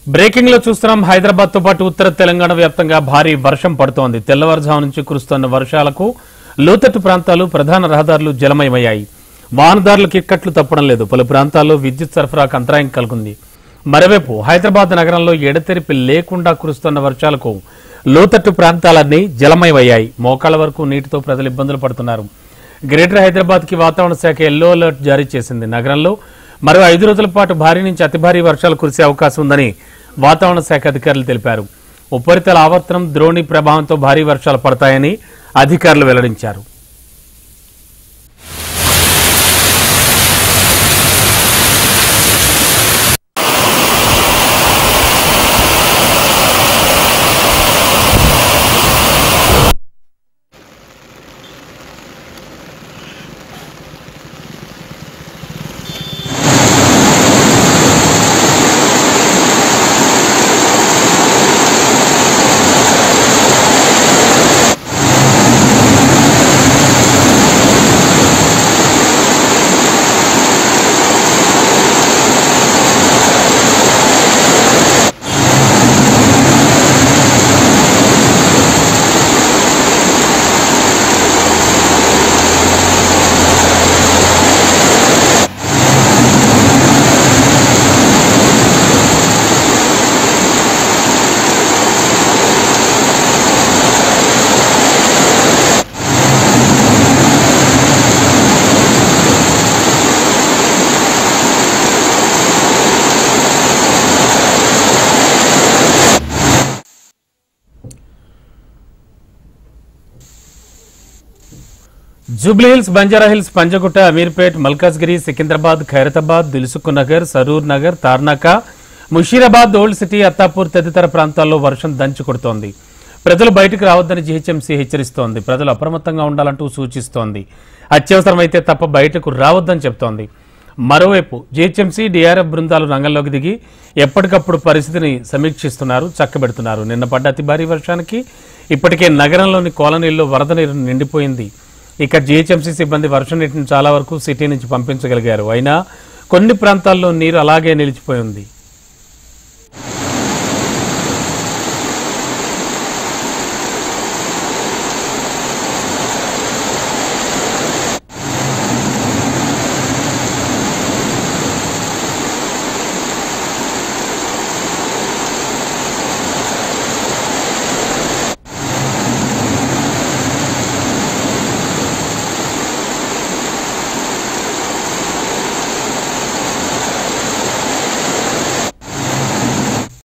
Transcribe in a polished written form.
Breaking లో చూస్తున్నాం. హైదరాబాద్ తో పాటు ఉత్తర తెలంగాణ వ్యాప్తంగా భారీ వర్షం పడుతోంది. తెల్లవారుజాము నుంచి కురుస్తున్న వర్షాలకు లోతట్టు ప్రాంతాలు, ప్రధాన రహదారులు జలమయమయ్యాయి. వాహనదారులకు ఇక్కట్లు తప్పడం లేదు. పలు ప్రాంతాల్లో విద్యుత్ సరఫరాకు అంతరాయం కలుగుంది. మరోవైపు హైదరాబాద్ నగరంలో ఎడతెరిపి లేకుండా కురుస్తున్న వర్షాలకు లోతట్టు ప్రాంతాలన్నీ జలమయమయ్యాయి. మోకాళ్ల వరకు నీటితో ప్రజలు ఇబ్బందులు పడుతున్నారు. గ్రేటర్ హైదరాబాద్ కి వాతావరణ శాఖ ఎల్లో అలర్ట్ జారీ చేసింది. నగరంలో మరో 5 రోజుల పాటు భారీ నుంచి అతి భారీ వర్షాలు కురిసే అవకాశం ఉందని వాతావరణ శాఖ అధికారులు తెలిపారు. ఉపరితల ఆవర్తనం, ద్రోణి ప్రభావంతో భారీ వర్షాలు పడతాయని అధికారులు వెల్లడించారు. జూబ్లీహిల్స్, బంజారాహిల్స్, పంజగుట్ట, అమీర్పేట్, మల్కాజ్గిరి, సికింద్రాబాద్, ఖైరతాబాద్, దిల్సుఖ్ నగర్, సరూర్ నగర్, తార్నాక, ముషీరాబాద్, ఓల్డ్ సిటీ, అత్తాపూర్ తదితర ప్రాంతాల్లో వర్షం దంచి కొడుతోంది. ప్రజలు బయటకు రావద్దని జీహెచ్ఎంసీ హెచ్చరిస్తోంది. ప్రజలు అప్రమత్తంగా ఉండాలంటూ సూచిస్తోంది. అత్యవసరమైతే తప్ప బయటకు రావద్దని చెబుతోంది. మరోవైపు జీహెచ్ఎంసీ, డీఆర్ఎఫ్ బృందాలు రంగంలోకి దిగి ఎప్పటికప్పుడు పరిస్థితిని సమీక్షిస్తున్నారు, చక్కబెడుతున్నారు. నిన్న పడ్డ అతి భారీ వర్షానికి ఇప్పటికే నగరంలోని కాలనీల్లో వరద నీరు నిండిపోయింది. ఇక జీహెచ్ఎంసీ సిబ్బంది వర్షం నీటిని చాలా వరకు సిటీ నుంచి పంపించగలిగారు. అయినా కొన్ని ప్రాంతాల్లో నీరు అలాగే నిలిచిపోయింది.